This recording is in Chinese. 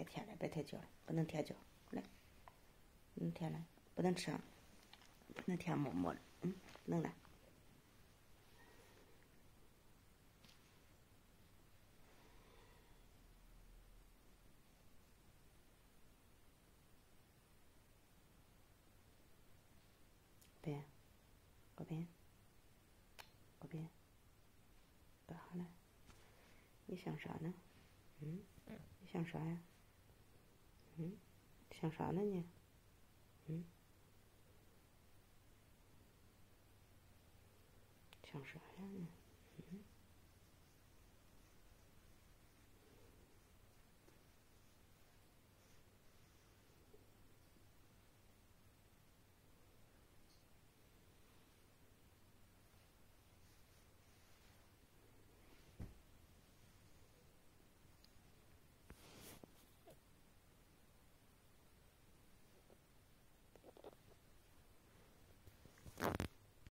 舔了，别舔脚了，不能舔脚，来，舔了，不能吃，不能舔馍馍了，不能了。边，这边，这边，干啥呢？你想啥呢？你想啥呀？想啥呢你？想啥呀你？